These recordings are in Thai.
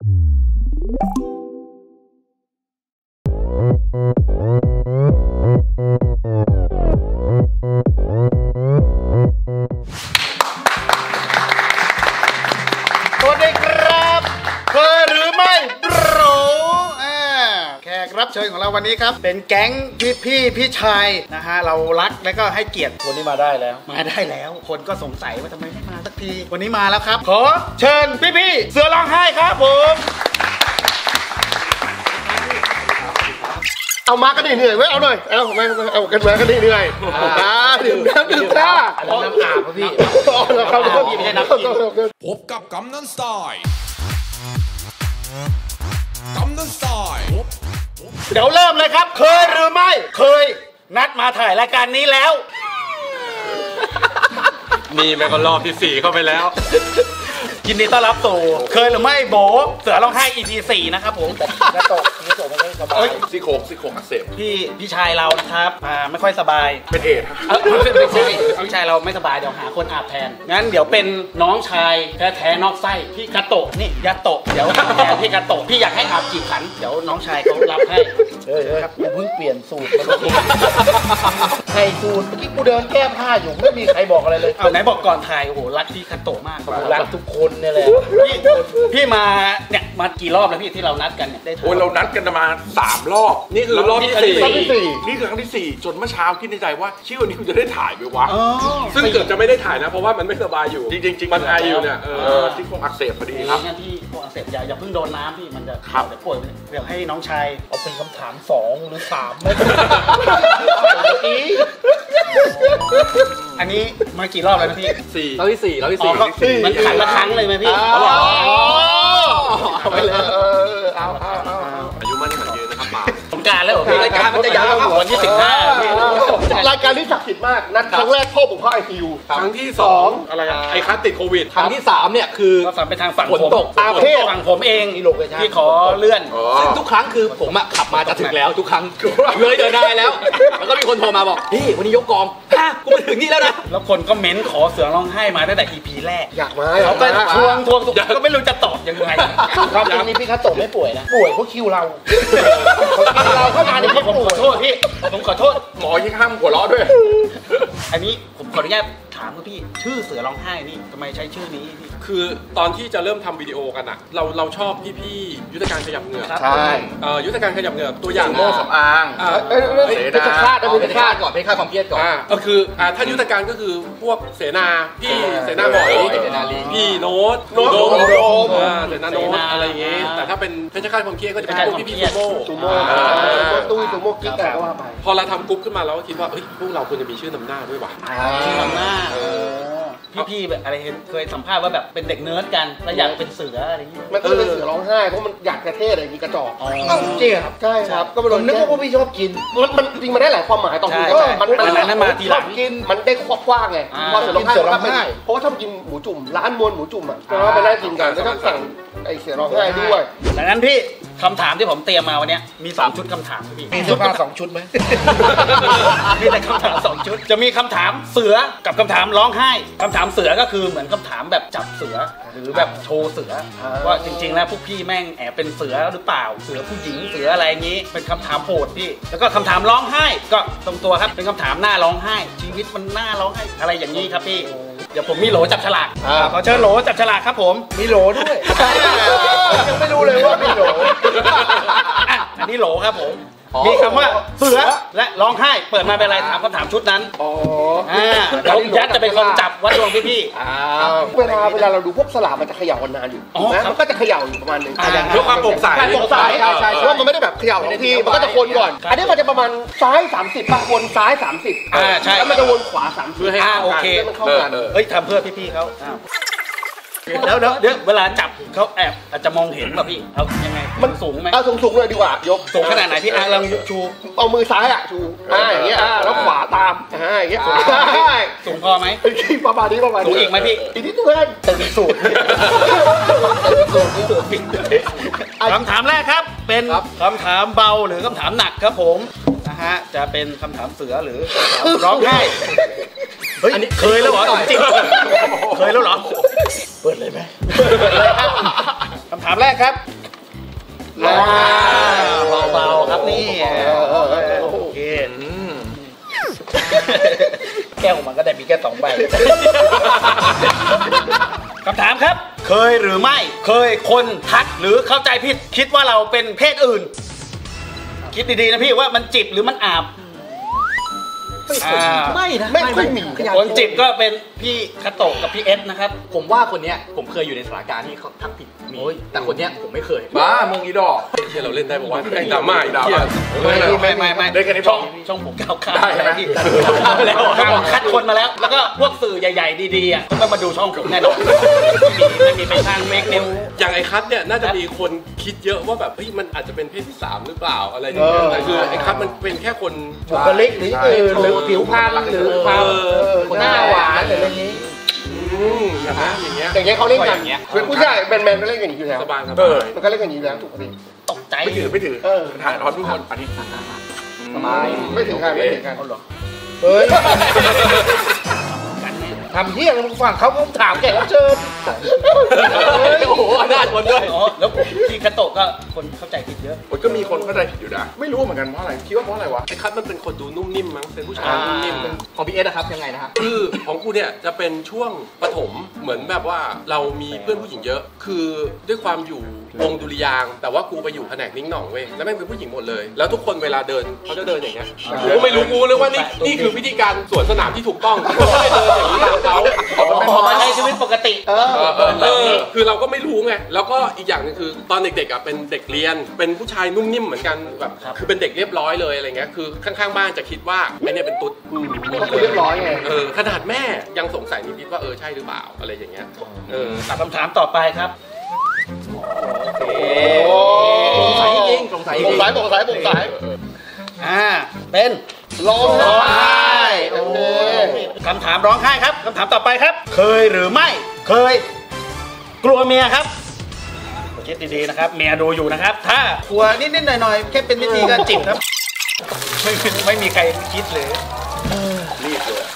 สวัสดีครับเคยหรือไม่โปรแขกรับเชิญของเราวันนี้ครับเป็นแก๊งพี่ชายนะฮะเรารักและก็ให้เกียรติวันนี้มาได้แล้วคนก็สงสัยว่าทำไมไม่มาสักทีวันนี้มาแล้วครับขอเชิญพี่เสือร้องไห้ครับผมเอามากันเหนื่อยไว้เอาหน่อยเอากันมากันเหนื่อยดื่มน้ำน้ำอาบพี่พี่ไม่ใช่น้ำกินพบกับกำนันสไตล์เดี๋ยวเริ่มเลยครับเคยหรือไม่เคยนัดมาถ่ายรายการนี้แล้วนี่แม่ก็รอบที่4เข้าไปแล้วยินดีต้อนรับสู่เคยหรือไม่โบเสือร้องไห้ EP 4นะครับผมกระโตกไม่สบายซี่โครงอักเสบพี่ชายเรานะครับไม่ค่อยสบายเป็นเอดไม่ใช่พี่ชายเราไม่สบายเดี๋ยวหาคนอาบแทนงั้นเดี๋ยวเป็นน้องชายแท้ๆนอกไส้พี่กระโตกนี่ยาโตะเดี๋ยวแทนพี่กระโตกพี่อยากให้อาบกี่ขันเดี๋ยวน้องชายเขารับให้ครับกูเพิ่งเปลี่ยนสูตรใครสูตรเมื่อกี้กูเดินแก้ผ้าอยู่ไม่มีใครบอกอะไรเลยเอาไหนบอกก่อนถ่ายโอ้โหรักพี่กระโตกมากรักทุกคนนี่แหละพี่มาเนี่ยมากี่รอบแล้วพี่ที่เรานัดกันเนี่ยได้โอ้ยเรานัดกันมา3 รอบนี่คือรอบที่4นี่คือครั้งที่4จนเมื่อเช้าคิดในใจว่าชื่อวันนี้คุณจะได้ถ่ายไหมวะซึ่งเกือบจะไม่ได้ถ่ายนะเพราะว่ามันไม่สบายอยู่จริงมันไออยู่เนี่ยที่โครงอักเสบพอดีครับที่โครงอักเสบอย่าเพิ่งโดนน้ำพี่มันจะเดี๋ยวป่วยเดี๋ยวให้น้องชายเอาเป็นคำถาม2หรือ3ไม่อันนี้มากี่รอบแล้วนะพี่รอบที่4 มันขันละครั้งเลยไหมพี่เอาไปเลยอายุมั่นขวัญยืนนะครับป่าสงการแล้วเหรอพี่รายการมันจะยาววันที่15 รายการที่ศักดิ์สิทธิ์มากนัดครั้งแรกพ่อผมเข้า ICU ครั้งที่2อะไรไอ้คัสติดโควิดครั้งที่3เนี่ยคือไปทางฝั่งฝนตกอาเพศฝั่งผมเองที่ขอเลื่อนซึ่งทุกครั้งคือผมขับมาจะถึงแล้วทุกครั้งเลยเดินได้แล้วแล้วก็มีคนโทรมาบอกพี่วันนี้ยกกองกูมาถึงนี่แล้วนะแล้วคนก็เม้นขอเสือร้องไห้มาตั้งแต่ EP แรกอยากมาเขาก็ทวงก็ไม่รู้จะตอบยังไงความจริงนี่พี่คัตโตะไม่ป่วยนะป่วยเพราะคิวเราเข้ามาในที่ผมขอโทษพี่ผมขอโทษหมอยิ่งห้ามหัวเราะด้วยอันนี้ผมขออนุญาตถามพี่ชื่อเสือร้องไห้นี่ทำไมใช้ชื่อนี้พี่คือตอนที่จะเริ่มทำวิดีโอกันอะเราชอบพี่ยุทธการขยับเหงือกใช่ยุทธการขยับเหงือกตัวอย่างโม่สำอางเป็นคาดเป็นคาดก่อนเป็นคาดความเครียดก่อนก็คือถ้ายุทธการก็คือพวกเสนาพี่เสนาหมอยพี่โน้ตโดมเสนาโน้ตอะไรอย่างงี้แต่ถ้าเป็นเพชรฆาตความเครียดก็จะเป็นพวกพี่ซูโม่ซูโม่กิ๊กก็ว่าไปพอเราทำกรุ๊ปขึ้นมาเราก็คิดว่าพวกเราควรจะมีชื่อนำหน้าด้วยว่ะชื่อนำหน้าพี่แบบอะไรเคยสัมภาษณ์ว่าแบบเป็นเด็กเนิร์ดกันแล้วอยากเป็นเสืออะไรอย่างเงี้ยมันก็เป็นเสือร้องไห้เพราะมันอยากจะเท่เลยมีกระจอกจริงครับใช่ครับก็เป็นนึกว่าพี่ชอบกินมันจริงมันได้หลายความหมายตอนนี้มันมาทีหลังกินมันได้กว้างไงพอเสือร้องไห้เพราะว่าชอบกินหมูจุ่มร้านมวลหมูจุ่มอ่ะก็ไปได้กินกันแล้วก็สั่งไอเสือร้องไห้ด้วยดังนั้นพี่คำถามที่ผมเตรียมมาวันนี้มี2ชุดคำถามพี่มีเสื้อผ้า2ชุดไหมมีแต่คำถาม2ชุดจะมีคำถามเสือกับคำถามร้องไห้คำถามเสือก็คือเหมือนคำถามแบบจับเสือหรือแบบโชว์เสือว่าจริงๆแล้วพวกพี่แม่งแอบเป็นเสือหรือเปล่าเสือผู้หญิงเสืออะไรอย่างนี้เป็นคำถามโหดพี่แล้วก็คำถามร้องไห้ก็ตรงตัวครับเป็นคำถามหน้าร้องไห้ชีวิตมันหน้าร้องไห้อะไรอย่างนี้ครับพี่เดี๋ยวผมมีโหลจับฉลากขอเชิญโหลจับฉลากครับผมมีโหลด้วยยังไม่รู้เลยว่ามีโหลอันนี้โหลครับผมมีคำว่าเสือและร้องไห้เปิดมาเป็นอะไรถามคำถามชุดนั้นแล้วยัดจะเป็นคนจับวัดดวงพี่เวลาเราดูพวกสลากมันจะเขย่ากันนานอยู่นะมันก็จะเขย่าอยู่ประมาณนึงเพื่อความโปร่งใสใช่เพราะมันไม่ได้แบบเขย่าทีมันก็จะคนก่อนอันนี้มันจะประมาณซ้าย30ป่ะวนซ้าย30 ใช่แล้วมันจะวนขวา30 เพื่อให้โอเคมันเข้ากันทำเพื่อพี่ๆเขาแล้วเวลาจับเขาแอบอาจจะมองเห็นป่ะพี่เอายังไงมันสูงไหมสูงเลยดีกว่ายกสูงขนาดไหนพี่ลองชูเอามือซ้ายชูอย่างเงี้ยแล้วขวาตามอย่างเงี้ยสูงพอไหมประมาณนี้สูงอีกไหมพี่อีกนิดนึงแต่มีสูตรคำถามแรกครับเป็นคำถามเบาหรือคำถามหนักครับผมนะฮะจะเป็นคำถามเสือหรือร้องไห้อันนี้เคยแล้วเหรอจริงเคยแล้วเหรอเปิดเลยไหมคำถามแรกครับเบาๆครับนี่โอเคแก้วของมันก็ได้มีแค่2 ใบคำถามครับเคยหรือไม่เคยคนทักหรือเข้าใจผิดคิดว่าเราเป็นเพศอื่นคิดดีๆนะพี่ว่ามันจิบหรือมันอาบไม่นะไม่ค่อยมีคนจิบก็เป็นพี่คาโตะกับพี่เอสนะครับผมว่าคนเนี้ยผมเคยอยู่ในสถานการณ์ที่เขาทักผิดมีแต่คนเนี้ยผมไม่เคยบ้ามึงอีดอกเที่ยเราเล่นได้บอกว่าดราม่าอีดราม่าไม่ได้แค่นี้พอช่องผมก้าวข้ามได้ใช่ไหมแล้วคัดคนมาแล้วแล้วก็พวกสื่อใหญ่ๆดีๆอ่ะต้องมาดูช่องผมแน่นอนไม่มีไปทางเมคนิวอย่างไอ้คัทเนี่ยน่าจะมีคนคิดเยอะว่าแบบเฮ้ยมันอาจจะเป็นเพศที่3หรือเปล่าอะไรอย่างเงี้ยแต่คือไอ้คัทมันเป็นแค่คนบุคลิกหรือผิวพรรณหรือความหน้าหวานหรืออะไรนี้อย่างเงี้ยเขาเล่นกันเป็นผู้ชายแมนๆก็เล่นกันอยู่แล้วสบายมันก็เล่นกันอยู่แล้วถูกไหมตกใจไม่ถือถ่ายร้อนทุกคนอันนี้สบายไม่ถึงกันเฮ้ยทำเที่ยงมึงฟังเขาถามแขกรับเชิญโอ้โหน่าชนด้วยแล้วพี่คาโตะก็คนเข้าใจผิดเยอะก็มีคนเข้าใจผิดอยู่นะไม่รู้เหมือนกันเพราะอะไรคิดว่าเพราะอะไรวะไอ้คัทมันเป็นคนดูนุ่มนิ่มมั้งเป็นผู้ชายนุ่มนิ่มของพี่เอสนะครับยังไงนะฮะคือของกูเนี่ยจะเป็นช่วงปฐมเหมือนแบบว่าเรามีเพื่อนผู้หญิงเยอะคือด้วยความอยู่วงดุริยางแต่ว่ากูไปอยู่แผนกนิ้งหน่องเว้ยแล้วแม่งเป็นผู้หญิงหมดเลยแล้วทุกคนเวลาเดินเขาจะเดินอย่างเงี้ยกูไม่รู้กูเลยว่านี่คือวิธีการสวนสนามที่ถูกต้องเขาไม่เดินอย่างนี้ตามเขาใช้ชีวิตปกติคือเราก็ไม่รู้ไงแล้วก็อีกอย่างนึงคือตอนเด็กๆอ่ะเป็นเด็กเรียนเป็นผู้ชายนุ่มนิ่มเหมือนกันแบบคือเป็นเด็กเรียบร้อยเลยอะไรเงี้ยคือข้างๆบ้านจะคิดว่าไอ้เนี่ยเป็นตุ๊ดเรียบร้อยไงขนาดแม่ยังสงสัยนิดๆว่าใช่หรือเปล่าอะไรอย่างเงี้ยคำถามต่อไปครับสงสัยจริงสงสัยเป็นร้องไห้คำถามร้องไห้ครับคำถามต่อไปครับเคยหรือไม่เคยกลัวเมียครับคิดดีๆนะครับเมียดูอยู่นะครับถ้ากลัวนิดๆหน่อยๆแค่เป็นวิธีการจิบครับไม่มีใครคิดเลยรีบเลย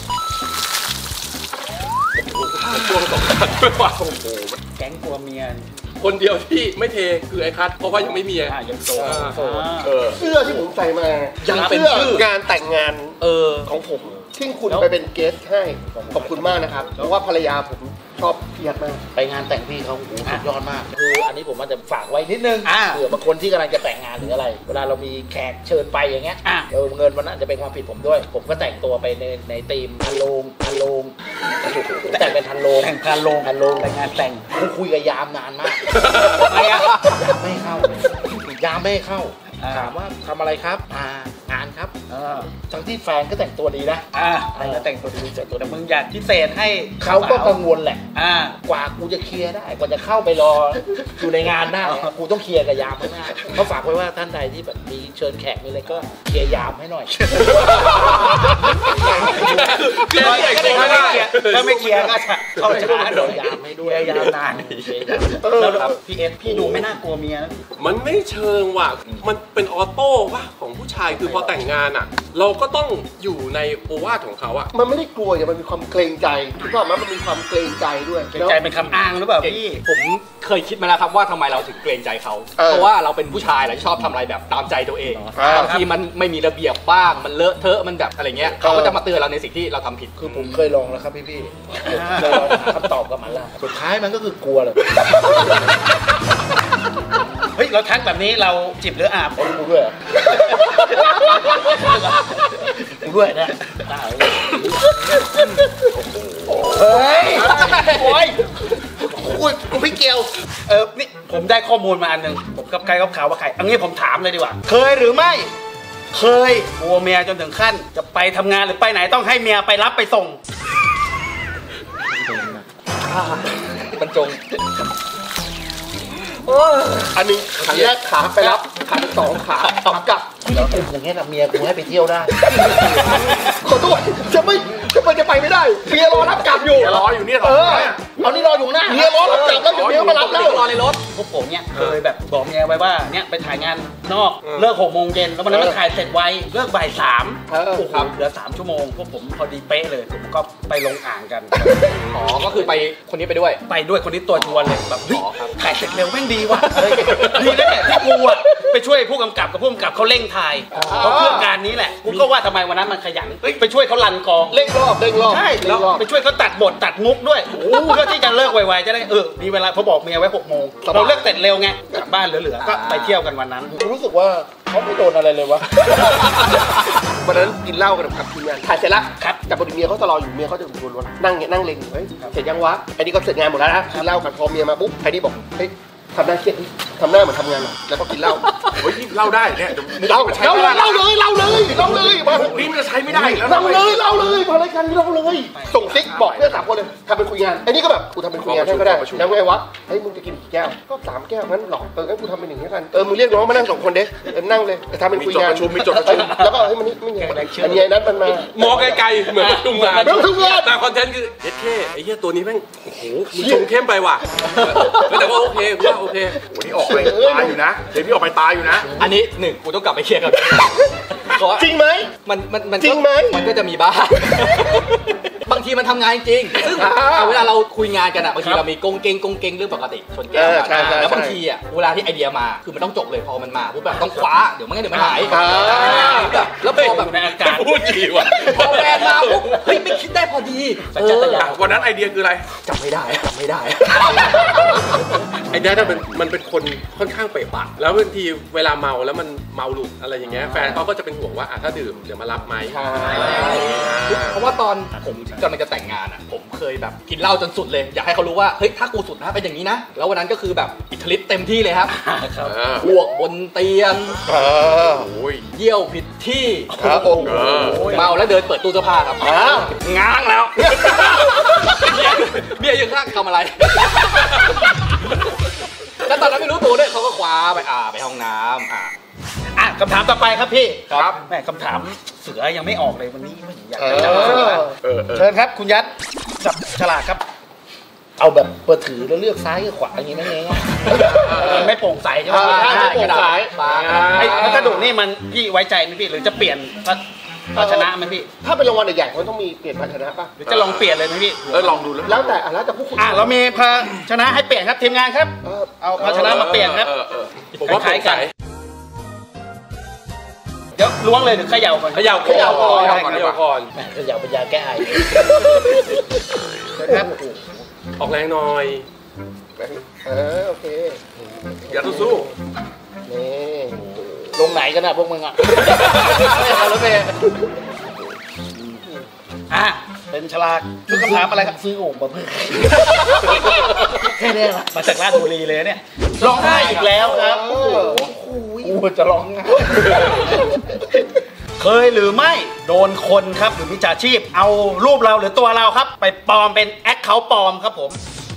ช่วงสงกรานต์ด้วยว่าโอ้โหแก๊งกลัวเมียคนเดียวที่ไม่เทคือไอ้คัทเพราะว่ายังไม่มียังโสดเสื้อที่ผมใส่มายังเป็นชื่องานแต่งงานของผมที่คุณไปเป็นเกสให้ขอบคุณมากนะครับเพราะว่าภรรยาผมชอบพี่ยัดมากไปงานแต่งพี่เขาสุดยอดมากคืออันนี้ผมมันจะฝากไว้นิดนึงเผื่อบางคนที่กำลังจะแต่งงานหรืออะไรเวลาเรามีแขกเชิญไปอย่างเงี้ยเงินวันนั้นจะเป็นความผิดผมด้วยผมก็แต่งตัวไปในธีมทันโลงแต่งเป็นทันโลงแต่งทันโลงแต่งงานแต่งคุยกับยามนานมากไม่เข้ายามไม่เข้าถามว่าทำอะไรครับงานครับทั้งที่แฟนก็แต่งตัวดีนะก็แต่งตัวดีแต่มึงอยากพิเศษให้เขาก็กังวลแหละกว่ากูจะเคลียร์ได้กว่าจะเข้าไปรออยู่ในงานได้กูต้องเคลียร์กับยามข้างหน้าเขาฝากไว้ว่าท่านใดที่แบบมีเชิญแขกมีอะไรก็เคลียร์ยามให้หน่อยถ้าไม่เคลียร์ก็เข้าช้าโดนยามไม่ด้วยยามนานแล้วพี่เอสพี่ดูไม่น่ากลัวเมียนะมันไม่เชิงว่ะมันเป็นออโต้ว่ะของผู้ชายคือพอแต่งงานอ่ะเราก็ต้องอยู่ในโอวาทของเขาอ่ะมันไม่ได้กลัวแต่มันมีความเกรงใจคิดว่ามันมีความเกรงใจด้วยเกรงใจเป็นคำอ้างหรือเปล่าพี่ผมเคยคิดมาแล้วครับว่าทำไมเราถึงเกรงใจเขาเพราะว่าเราเป็นผู้ชายเราชอบทำอะไรแบบตามใจตัวเองบางทีมันไม่มีระเบียบบ้างมันเลอะเทอะมันแบบอะไรเงี้ยเขาก็จะมาเตือนเราในสิ่งที่เราทำผิดคือผมเคยลองแล้วครับพี่เคยลองคำตอบกับมันแล้วสุดท้ายมันก็คือกลัวเลยเฮ้ยเราทักแบบนี้เราจิบหรืออาบกูด้วยนะเฮ้ยโอ้ยกูพี่เกียวนี่ผมได้ข้อมูลมาอันหนึ่งผมกับใครกับข่าวว่าใครอันนี้ผมถามเลยดีกว่าเคยหรือไม่เคยกลัวเมียจนถึงขั้นจะไปทำงานหรือไปไหนต้องให้เมียไปรับไปส่งบรรจงอันนึงขาแรกขาไปรับขาที่2ขาขับกลับแล้วอย่างเงี้ยเมียกูให้ไปเที่ยวได้ขอโทษจะไปไม่ได้เมียรอรับกลับอยู่รออยู่เนี่ยเอานี่รออยู่หน้าเมียรอรับกลับแล้วเดี๋ยวเมียมารับแล้วรอในรถพวกผมเนี่ยเคยแบบบอกเมียไว้ว่าเนี่ยไปถ่ายงานนอกเลิก6 โมงเย็นแล้ววันนั้นมันถ่ายเสร็จไวเลิกบ่าย 3โอ้โหเหลือ3 ชั่วโมงพวกผมพอดีเป๊ะเลยผมก็ไปลงอ่างกันอ๋อก็คือไปคนนี้ไปด้วยไปด้วยคนนี้ตัวชวนเลยแบบเฮ้ยถ่ายเสร็จเร็วแม่งดีว่ะดีนะเนี่ยที่กูอะไปช่วยผู้กำกับกับผู้กำกับเขาเร่งถ่ายเขาเพื่อการนี้แหละกูก็ว่าทำไมวันนั้นมันขยันไปช่วยเขารันกองเร่งรอบใช่แล้วไปช่วยเขาตัดบทตัดมุกด้วยเพื่อที่จะเลิกไวๆจะได้มีเวลาเขาบอกเมียไว้6 โมงเราเลิกเสร็จเร็วไงกลับบ้านเหลือๆก็ไปเที่ยวกันวันนั้นกูรู้สึกว่าเขาไม่โดนอะไรเลยวะวันนั้นกินเหล้ากันกับทีมงานถ่ายเสร็จแล้วครับแต่พอดีเมียเขาจะรออยู่เมียเขาจะอยู่บนนั่งเล็งเฮ้ยเสร็จยังวะไอ้นี่ก็เสร็จงานหมดแล้วนะกินเหล้ากันพอเมียมาปุ๊บไอ้นี่บอกเฮ้ยทำหน้าเครียดดิทำหน้าเหมือนทำงานหน่อยแล้วก็กินเหล้าเฮ้ยเล่าได้เนี่ยเล่าเลยมานี่มันจะใช้ไม่ได้แล้วเล่าเลยมารายการนี้เล่าเลยส่งซิกบอกเพื่อน3 คนเลยทำเป็นคุยงานไอ้นี่ก็แบบกูทำเป็นคุยงานให้ก็ได้แล้วไงวะเฮ้ยมึงจะกินกี่แก้วก็3 แก้วงั้นหรองั้นกูทำเป็น1ให้กันมึงเรียกน้องมานั่ง2 คนเด้นั่งเลยแต่ทำเป็นคุยงานมีจดประชุมแล้วก็เฮ้ยมันนี่ไม่เงี้ยอันนี้นั้นมันมามองไกลๆเหมือนประชุมงานแต่คอนเทนต์คือเฮ็ดแค่ไอ้เหี้ยตัวนี้แม่งโอ้โหมึงชงเข้มไปว่ะแต่ว่าโอเคโอเคโอ้นี่ออกไปตายอยู่นะเดี๋ยวพี่ออกไปตายอยู่นะอันนี้1กูต้องกลับไปเคลียร์กับจริงไหมมันจริงไหมมันก็จะมีบ้าง บางทีมันทำงานจริงซึ่งเวลาเราคุยงานกันอ่ะบางทีเรามีกงเกงเรื่องปกติชนแก้วแล้วบางทีอ่ะเวลาที่ไอเดียมาคือมันต้องจบเลยพอมันมาปุ๊บแบบต้องคว้าเดี๋ยวมันหายแบบแล้วพอแบบในอากาศพูดดีว่ะพอแบรนด์มาปุ๊บเฮ้ยไม่คิดได้พอดีวันนั้นไอเดียคืออะไรจำไม่ได้ไอเดียมันเป็นคนค่อนข้างเปะปะแล้วบางทีเวลาเมาแล้วมันเมาหลุดอะไรอย่างเงี้ยแฟนเขาก็จะเป็นห่วงว่าถ้าดื่มเดี๋ยวมารับไหมเพราะว่าตอนผมกำลังจะแต่งงานอ่ะผมเคยแบบกินเหล้าจนสุดเลยอยากให้เขารู้ว่าเฮ้ยถ้ากูสุดนะเป็นอย่างนี้นะแล้ววันนั้นก็คือแบบอิทธิฤทธิ์เต็มที่เลยครับอ้วกบนเตียงเยี่ยวผิดที่เมาแล้วเดินเปิดตู้เสื้อผ้าครับง้างแล้วเบี้ยยืนข้างทำอะไรแล้วตอนนั้นไม่รู้ตัวด้วยเขาก็คว้าไปห้องน้ำคำถามต่อไปครับพี่ครับแม่คำถามเสือยังไม่ออกเลยวันนี้อยากจะจับเสือเชิญครับคุณยัดจับฉลากครับเอาแบบเปิดถือแล้วเลือกซ้ายกับขวาอย่างงี้นั่นเองไม่โปร่งใสใช่ไหมไม่โปร่งใสไอ้พัสดุนี่มันพี่ไว้ใจไหมพี่หรือจะเปลี่ยนภาชนะไหมพี่ถ้าเป็นรางวัลใหญ่ๆมันต้องมีเปลี่ยนภาชนะป่ะหรือจะลองเปลี่ยนเลยไหมพี่ลองดูแล้วแต่พวกคุณเรามีภาชนะให้เปลี่ยนครับทีมงานครับเอาภาชนะมาเปลี่ยนครับผมว่าคล้ายๆกันเดี๋ยวล้วงเลยหรือเขย่าก่อนเขย่าก่อนเขย่าเป็นยาแก้ไอครับออกแรงหน่อยโอเคอย่าสู้นี่ลงไหนกันนะพวกมึงอ่ะรถเมย์เป็นฉลากคือคำถามอะไรครับซื้อโอ่งมาเพื่อแค่นี้ละมาจากราชบุรีเลยเนี่ยร้องไห้อีกแล้วครับโอ้โหกูจะร้องไห้เคยหรือไม่โดนคนครับหรือมิจฉาชีพเอารูปเราหรือตัวเราครับ ไปปลอมเป็นแอคเคาท์ปลอมครับผม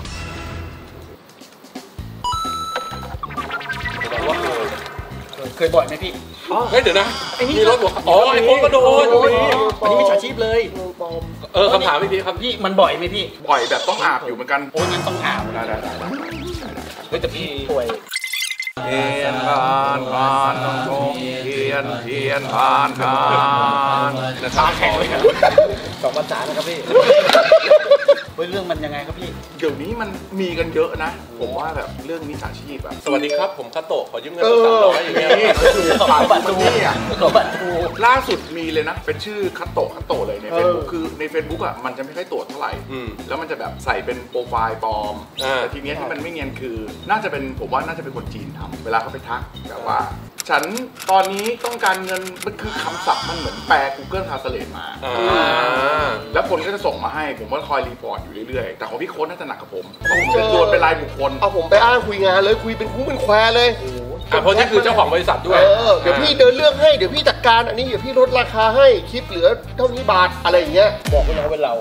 เคยบ่อยไหมพี่เฮ้ยเดี๋ยวนะมีรถหัวไอ้พวกก็โดนอันนี้มิจฉาชีพเลยคำถามพี่ครับพี่มันบ่อยไหมพี่บ่อยแบบต้องอาบอยู่เหมือนกันโอ้ยงั้นต้องอาบได้เฮ้ยแต่พี่ป่วยเทียนผ่านเทียนผ่านตาแข็งเลย2 ภาษานะครับพี่เฮ้ยเรื่องมันยังไงครับพี่เดี๋ยวนี้มันมีกันเยอะนะผมว่าแบบเรื่องมิจฉาชีพอะสวัสดีครับผมคาโตะขอยืมเงิน300อย่างเงี้ยขอบัตรทูล่าสุดมีเลยนะเป็นชื่อคาโตะเลยใน Facebook คือใน Facebook อ่ะมันจะไม่ค่อยตรวจเท่าไหร่แล้วมันจะแบบใส่เป็นโปรไฟล์ปลอมแต่ทีเนี้ยที่มันไม่เนียนคือน่าจะเป็นผมว่าน่าจะเป็นคนจีนทำเวลาเขาไปทักแบบว่าฉันตอนนี้ต้องการเงินมันคือคำศัพท์มันเหมือนแปล Google Translate มาแล้วคนก็จะส่งมาให้ผมก็คอยรีพอร์ตอยู่เรื่อยๆแต่ของพี่โค้ดน่าจะหนักกับผมเป็นโดนเป็นรายบุคคลเอาผมไปอ้างคุยงานเลยคุยเป็นคุ้งเป็นแควเลยเพราะนี่คือเจ้าของบริษัทด้วยเดี๋ยวพี่เดินเรื่องให้เดี๋ยวพี่จัดการอันนี้เดี๋ยวพี่ลดราคาให้คลิปเหลือเท่านี้บาทอะไรอย่างเงี้ยบอกไปแล้วเป็นเรา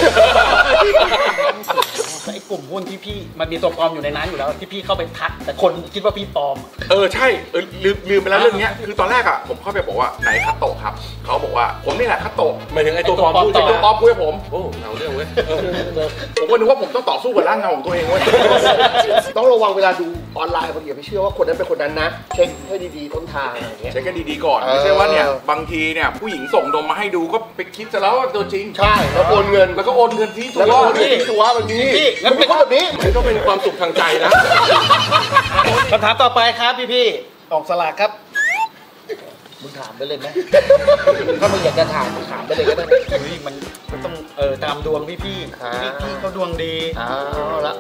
ไอ้กลุ่มหุ้นที่พี่มันมีตัวปลอมอยู่ในนั้นอยู่แล้วที่พี่เข้าไปทักแต่คนคิดว่าพี่ปลอมใช่ลืมไปแล้วเรื่องนี้คือตอนแรกอ่ะผมเข้าไปบอกว่าไหนคัตโตะครับเขาบอกว่าผมนี่แหละคัตโตะหมายถึงไอ้ตัวปลอมพูดตัวปลอมพูดให้ผมโอ้เอาเรื่องเว้ยผมก็นึกว่าผมต้องต่อสู้กับร่างเงาของตัวเองเว้ยต้องระวังเวลาดูออนไลน์บางทีอย่าไปเชื่อว่าคนนั้นเป็นคนนั้นนะเช็คให้ดีๆต้นทางอะไรเงี้ยเช็คกันดีๆก่อนไม่ใช่ว่าเนี่ยบางทีเนี่ยผู้หญิงส่งนมมาให้ดูก็ไปคิดซะแล้วว่าตัวจริงใช่แล้วโอนเงินแล้วก็โอนเงินที่ถูกแล้วก็โอนที่ตัวแบบนี้งั้นเป็นคนแบบนี้มันก็เป็นความสุขทางใจนะคำถามต่อไปครับพี่ออกสลากครับมึงถามไปเลยไหมถ้ามึงอยากจะถามมึงถามไปเลยก็ได้มันต้องตามดวงพี่เขาดวงดีแล้ว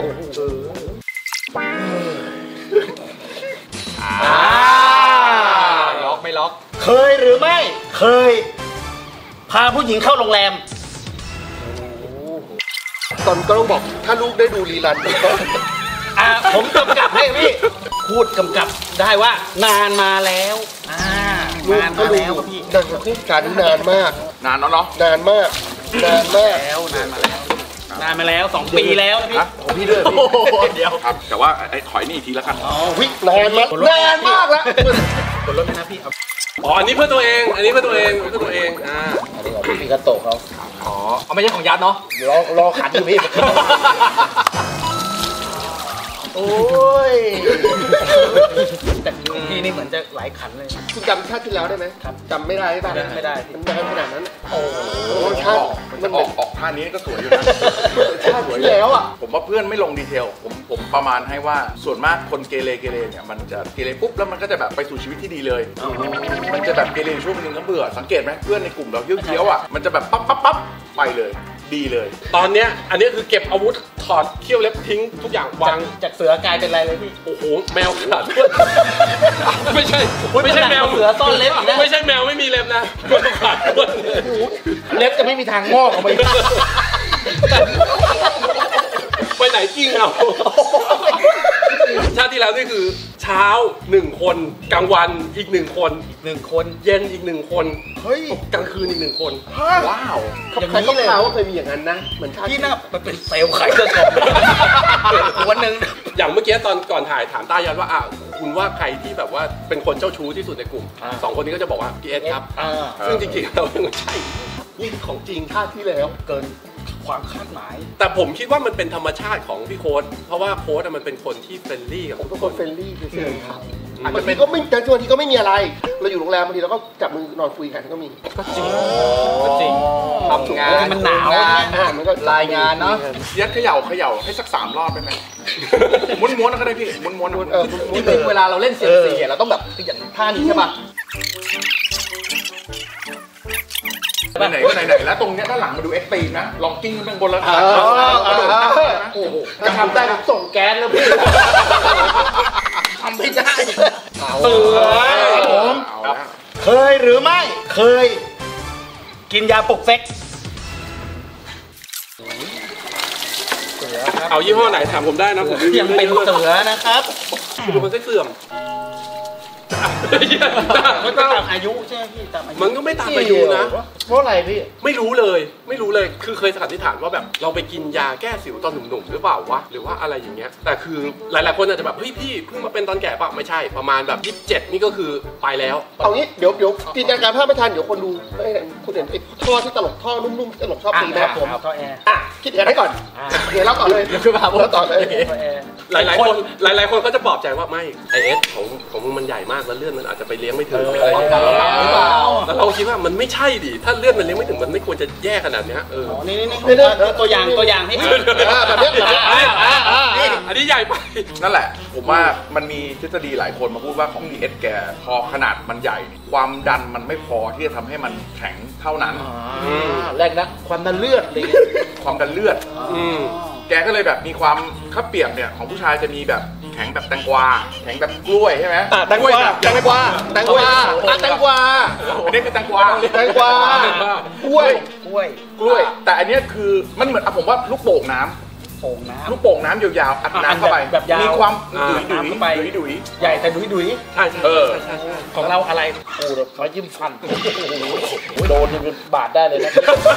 ล็อกไม่ล็อกเคยหรือไม่เคยพาผู้หญิงเข้าโรงแรมตอนก็ต้องบอกถ้าลูกได้ดูรีรันผมกำกับให้พี่พูดกำกับได้ว่านานมาแล้วนานมาแล้วพี่ดังคู่กันนานมากนานเนาะนานมากแล้วนานมาแล้ว2 ปีแล้วพี่ของพี่ด้วยเดี๋ยวครับแต่ว่าไอ้ถอยนี่อีกทีแล้วกันนานมากแล้วคนรถไม่นะพี่อันนี้เพื่อตัวเองอันนี้เพื่อตัวเองอันนี้ของพี่กระโตเขาเอาไม่ใช่ของยัดเนาะรอขันอยู่พี่โอ้ยแต่พี่นี่เหมือนจะหลายขันเลยคุณจำชาติที่แล้วได้ไหมจำไม่ได้ป่ะไม่ได้มันนานขนาดนั้นโอ้ชาติมันออกท่านี้ก็สวยอยู่นะชาติที่แล้วผมว่าเพื่อนไม่ลงดีเทลผมประมาณให้ว่าส่วนมากคนเกเรเนี่ยมันจะเกเรปุ๊บแล้วมันก็จะแบบไปสู่ชีวิตที่ดีเลยมันจะแบบเกเรช่วงนึงแล้วเบื่อสังเกตไหมเพื่อนในกลุ่มเราเที่ยวมันจะแบบปั๊บไปเลยดีเลยตอนเนี้ยอันนี้คือเก็บอาวุธถอดเขี้ยวเล็บทิ้งทุกอย่างวางจากเสือกลายเป็นอะไรเลยพี่โอ้โหแมวขาดไม่ใช่แมวเสือซ่อนเล็บนะไม่ใช่แมวไม่มีเล็บนะแมวขาดเล็บจะไม่มีทางงอกออกมาไปไหนกิ้งเอาชาติที่แล้วนี่คือเช้า1 คนกลางวันอีก1 คนเย็นอีก1 คนเฮ้ยกลางคืนอีก1 คนว้าวอย่างนี้เลยว่าเคยมีอย่างนั้นนะเหมือนที่น่ามันเป็นเซลล์ขายเครื่องกรองวันหนึ่งอย่างเมื่อกี้ตอนก่อนถ่ายถามต้ายันว่าคุณว่าใครที่แบบว่าเป็นคนเจ้าชู้ที่สุดในกลุ่ม2 คนนี้ก็จะบอกว่าพี่เอสครับซึ่งจริงๆเราไม่ใช่นี่ของจริงชาติที่แล้วเกินความคาดหมายแต่ผมคิดว่ามันเป็นธรรมชาติของพี่โค้ดเพราะว่าโค้ดมันเป็นคนที่เฟรนลี่กับผมเป็นคนเฟรนลี่เฉยๆครับบางทีก็ไม่บางทีก็ไม่มีอะไรเราอยู่โรงแรมบางทีเราก็จับมือนอนคุยกันก็มีก็จริงทำงานมันหนาวมันก็รายงานเนาะยัดเขย่าให้สัก3 รอบได้ไหมม้วนๆก็ได้พี่ม้วนจริงๆเวลาเราเล่นเซียมซีเราต้องแบบอย่างท่านี้ใช่ป่ะไหนแล้วตรงเนี้ยด้านหลังมาดูเอ็กซ์ตรีมนะลองกิ้งข้างบนแล้วโอ้โหจะทำได้ส่งแก๊สแล้วพี่ทำไม่ได้ผมเคยหรือไม่เคยกินยาปลุกเซ็กเอายี่ห้อไหนถามผมได้นะผมยังเป็นเสือนะครับดูมันเสื่อมมันตามอายุใช่ไหมพี่ตามอายุมันก็ไม่ตามอายุนะเพราะอะไรพี่ไม่รู้เลยคือเคยสันนิษฐานว่าแบบเราไปกินยาแก้สิวตอนหนุ่มๆหรือเปล่าวะหรือว่าอะไรอย่างเงี้ยแต่คือหลายๆคนอาจจะแบบเฮ้ยพี่เพิ่งมาเป็นตอนแก่ป่ะไม่ใช่ประมาณแบบ27นี่ก็คือไปแล้วเอางี้เดี๋ยวจินตนาการภาพไม่ทันเดี๋ยวคนดูคุณเห็นไอ้ท่อที่ตลกท่อนุ่มๆตลกชอบตีไหมผมท่อแอร์คิดกันได้ก่อนเดี๋ยวเราต่อเลยเราต่อเลยหลายๆคนเขาจะปลอบใจว่าไม่ไอเอสของมึงมันใหญ่มากแล้วเลื่อนมันอาจจะไปเลี้ยงไม่ถึงอะไรอย่างเงี้ยแต่เราคิดว่ามันไม่ใช่ดิถ้าเลื่อนมันเลี้ยงไม่ถึงมันไม่ควรจะแย่ขนาดนี้นี่ตัวอย่างให้แบบนี้อันนี้ใหญ่ไปนั่นแหละผมว่ามันมีทฤษฎีหลายคนมาพูดว่าของพีเอสแกพอขนาดมันใหญ่ความดันมันไม่พอที่จะทำให้มันแข็งเท่านั้นแรกนะความดันเลือดอะไรเงี้ยความดันเลือดแกก็เลยแบบมีความข้าวเปียกเนี่ยของผู้ชายจะมีแบบแข็งแบบแตงกวาแข็งแบบกล้วยใช่ไหมแตงกวาอันนี้คือแตงกวากล้วยแต่อันนี้คือมันเหมือนผมว่าลูกโป่งน้ำโป่งน้ำลูกโป่งน้ำยาวๆอัดน้ำเข้าไปแบบยาวมีความดุยดุยเข้าไปดุยใหญ่แต่ดุยใช่ใช่ใช่ของเราอะไรโอ้โหเขายิ้มฟันโดนเป็นบาดได้เลยนะ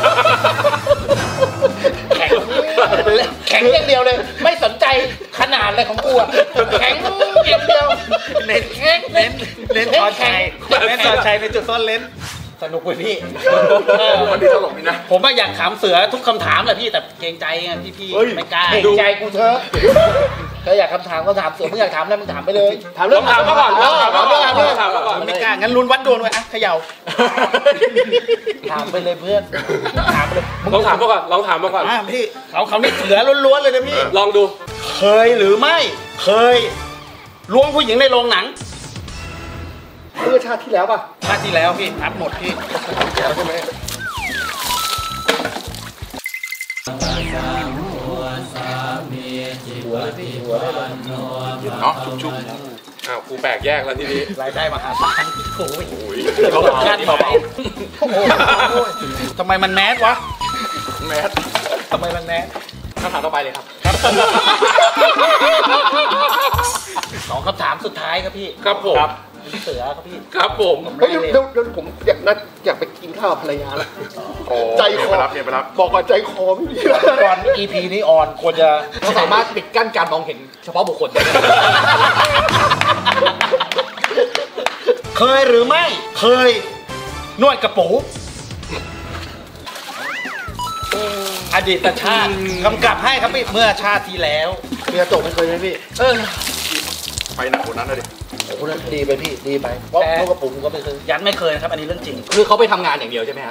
แข็งแข็งอย่างเดียวเลย ไม่สนใจขนาดเลยของกูอะแข็งอย่างเดียวเน้นแข็งเน้นตอนชัยเน้นตอนชัยในจุดซ่อนเลนสนุกเว้ยพี่มันดีตลกดีนะผมอยากถามเสือทุกคำถามแหละพี่แต่เกรงใจไงพี่เฮ้ยไม่กล้าเห็นใจกูเถอะถ้าอยากคำถามก็ถามเสือมึงอยากถามอะไรมึงถามไปเลยถามเรื่องถามมาก่อนถามเรื่องอะไรถามมาก่อนไม่กล้างั้นลุ้นวัดดวงไว้อะเขย่าถามไปเลยเพื่อนถามไปเลยลองถามมาก่อนลองถามมาก่อนพี่เขานี่เสือล้วนๆเลยนะพี่ลองดูเคยหรือไม่เคยล้วงผู้หญิงในโรงหนังเมื่อชาติที่แล้วป่ะชาติที่แล้วพี่นับหมดพี่แล้วใช่ไหมเนาะชุบอ้าวกูแปลกแยกแล้วทีนี้รายได้มหาศาลโอ้ยโอ้ยเขาบอกคาดเบาๆโอ้โหทำไมมันแมสวะแมสทำไมมันแมสคำถามต่อไปเลยครับสองคำถามสุดท้ายครับพี่ครับผมเสือครับพี่ครับผมเฮ้ยเดี๋ยวผมอยากไปกินข้าวกับภรรยาแล้ว ใจคอไปรับเนี่ยไปรับบอกว่าใจคอไม่ดีแล้วก่อน EP นี้ออนควรจะเราสามารถปิดกั้นการมองเห็นเฉพาะบุคคลได้เคยหรือไม่เคยนวดกระปูอดีตชาติกำกับให้ครับพี่เมื่อชาติที่แล้วเมียจบไม่เคยไหมพี่ไปหนักกว่านั้นเลยโอ้โหนั่นดีไปพี่ดีไปเพราะพวกกระปุกก็ไม่เคยยันไม่เคยนะครับ อันนี้เรื่องจริงคือเขาไปทำงานอย่างเดียวใช่ไหมครับ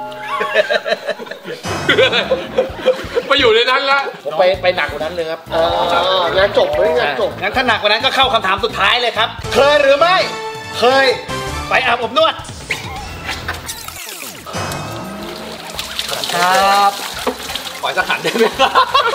ไปอยู่ในนั้นละผมไปหนักกว่านั้นเลยครับงานจบไม่งานจบงั้นถ้าหนักกว่านั้นก็เข้าคำถามสุดท้ายเลยครับ เคยหรือไม่ เคยไปอาบอบนวดครับขอสักขันได้ไหมครับ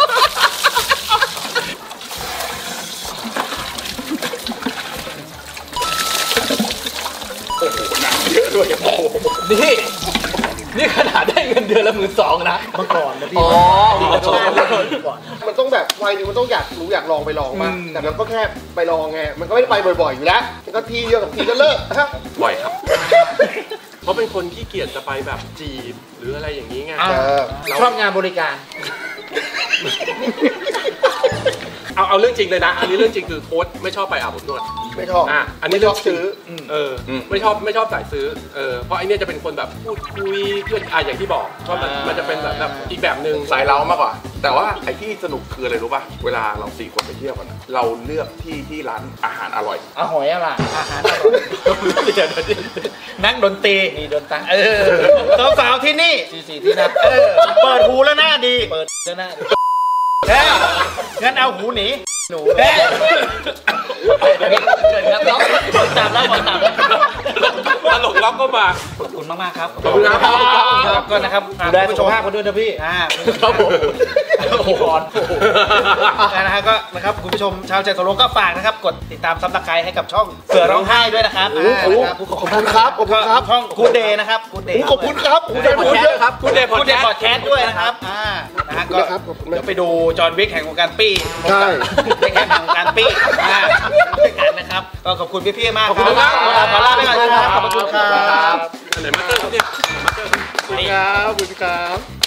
เยอะด้วยโอ้โหนี่ขนาดได้เงินเดือนละ12,000นะเมื่อก่อนนะพี่อ๋อก่อนมันต้องแบบวัยหนึงมันต้องอยากรู้อยากลองไปลองมาแต่เราก็แค่ไปลองไง มันก็ไม่ได้ไปบ่อยๆอยู่แล้วมันก็ทีเดียวกับทีก็เลิกฮะบ่อยครับ เพราะเป็นคนขี้เกียจจะไปแบบจีบหรืออะไรอย่างนี้ไงชอบงานบริการเอาเรื่องจริงเลยนะ อันนี้เรื่องจริงคือโค้ชไม่ชอบไปอาบอบนวดไม่ชอบอันนี้ไม่ชอบซื้อไม่ชอบสายซื้อเพราะไอเนี้ยจะเป็นคนแบบพูดคุยเพื่อนอย่างที่บอกชอบแบบมันจะเป็นแบบอีกแบบหนึ่งสายเรามากกว่า แต่ว่าไอ้ที่สนุกคืออะไรรู้ป่ะ เวลาเรา4 คนไปเที่ยวกันอะเราเลือกที่ร้านอาหารอร่อยอาหอยอะไรอาหารอร่อยนักดนตรีมีดนตรีสาวๆที่นี่สีที่นับเปิดหูแล้วหน้าดีเปิดก็น่างั้นเอาหูหนีหนูเฮ้ยเชิญครับน้องตามแล้วตามแล้วตลกล็อกก็มาขอบคุณมากๆครับขอบคุณครับครับก็นะครับดูแลสุขภาพคนด้วยนะพี่ครับผมโอ้โหก่อนนะฮะก็นะครับคุณผู้ชมชาวใจโซโลก็ฝากนะครับกดติดตามซับสไครต์ให้กับช่องเสือร้องไห้ด้วยนะครับขอบคุณครับขอบคุณครับช่องกูเดย์นะครับกูเดย์ขอบคุณครับขอบคุณกูคุณเดเยย์อะครับคุณเดย์กูเดย์พอดแคสต์ด้วยนะครับนะฮะก็ขอบคุณครับเดี๋ยวไปดูจอห์นวิกแห่งวงการปี้ใช่ไม่แค่แห่งวงการปี้ด้วยกันนะครับก็ขอบคุณพี่ๆมากครับขอลาไปก่อนครับขอบคุณครับอันไหนมาเตอร์ครับเนี่ยมาเตอร์ขอบคุณครับ